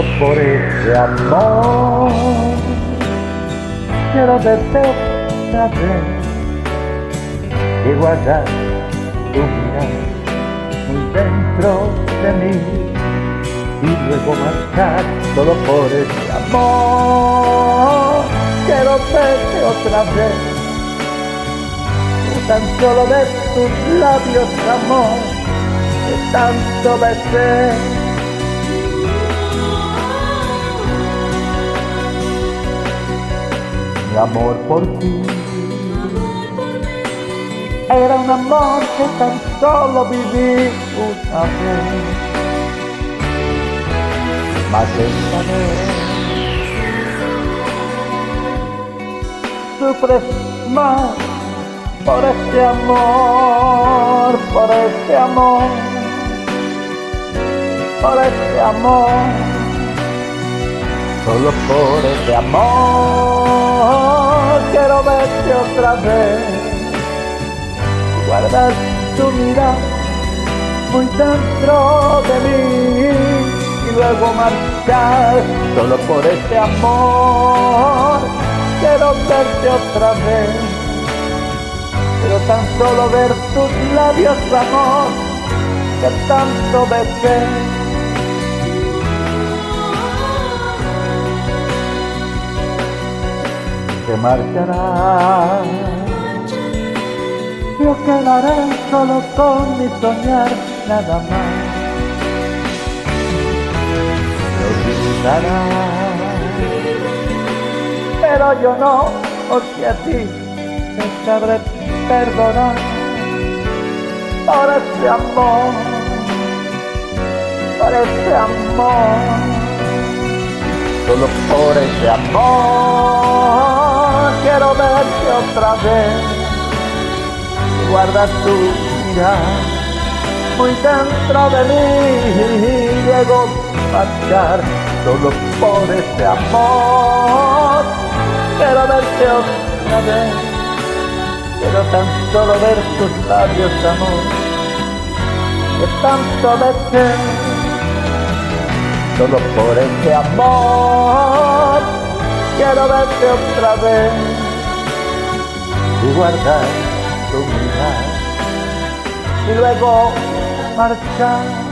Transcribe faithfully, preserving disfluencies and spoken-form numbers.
solo por ese amor. Quiero verte otra vez y guardar tu mirada muy dentro de mí y luego marchar solo por ese amor. Quiero verte otra vez, tan solo ver tus labios, amor, que tanto besé. Mi amor por ti era un amor que tan solo viví una vez, mas esta vez sufres más por este amor, por este amor, por este amor, solo por este amor. Quiero verte otra vez, guardar tu mirada muy dentro de mí y luego marchar solo por este amor. Quiero verte otra vez, pero tan solo ver tus labios, amor, que tanto besé. Te marcharás, yo quedaré solo con mi soñar, nada más. Me olvidarás, pero yo no, porque a ti te sabré perdonar por ese amor, por ese amor, solo por ese amor. Quiero verte otra vez, guarda tu mirada muy dentro de mí y luego marchar solo por ese amor. Quiero verte otra vez, pero tan solo ver tus labios, amor, que tanto besé, solo por ese amor. Quiero verte otra vez y guardar tu mirada y luego marchar